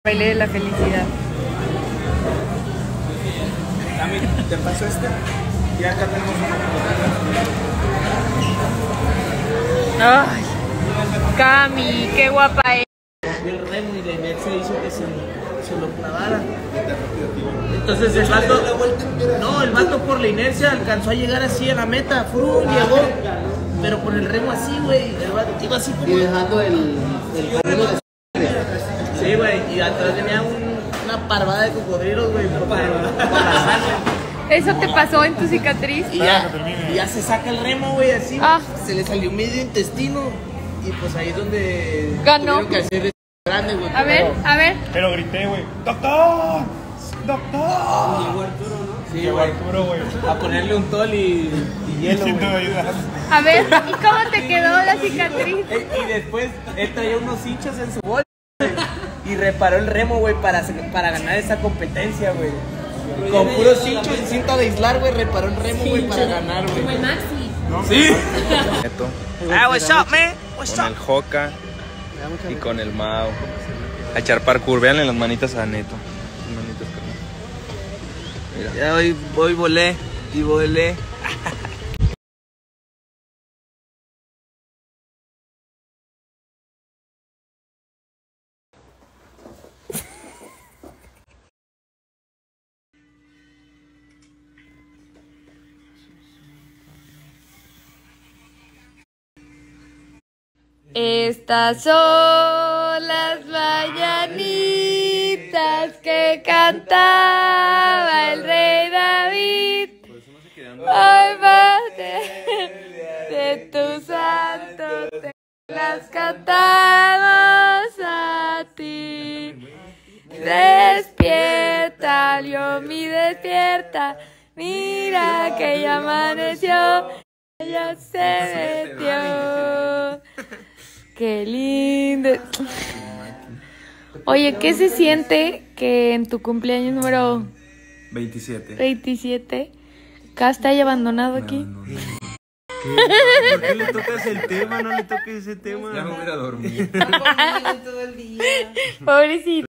Baile de la felicidad. Cami, ¿te pasó este? Y acá tenemos Ay, Cami, qué guapa es. el remo y la inercia hizo que se lo clavara. Entonces el vato, no, el vato por la inercia alcanzó a llegar así a la meta, llegó, pero con el remo así, güey, el vato iba así como... Y dejando el camino de... Sí, güey, y atrás tenía una parvada de cocodrilos, güey, por la sangre. ¿Eso te pasó en tu cicatriz? Y ya se saca el remo, güey, así, se le salió medio intestino, y pues ahí es donde... Ganó. Tuvieron que hacer grande, güey. A ver, a ver. Pero grité, güey, ¡doctor! ¡Doctor! Llegó Arturo, ¿no? Sí, Llegó güey. Arturo, güey. A ponerle un tol y hielo, Sin güey. ayudar. A ver, ¿y cómo te quedó la cicatriz? Y después él traía unos hinchos en su bolsa y reparó el remo, güey, para ganar esa competencia, güey. Con puros hinchos y cinta de aislar, güey, reparó el remo, güey, para ganar, güey. Como el Maxi. Sí. Neto, What's up, man? What's con up? el Joca y con el Mao. A echar parkour, veanle las manitas a Neto. Las manitas, carnal. Mira. Ya hoy volé y volé. Estas son las mañanitas que cantaba el rey David. Hoy de tu santo te las cantamos a ti. Despierta, Liomi, despierta. Mira que ya amaneció, ya se metió. Qué lindo. Oye, ¿qué se siente que en tu cumpleaños número 27 Cas te haya abandonado aquí? ¿Por qué le tocas el tema? No le toques ese tema. Ya me voy a dormir. Todo el día. Pobrecito.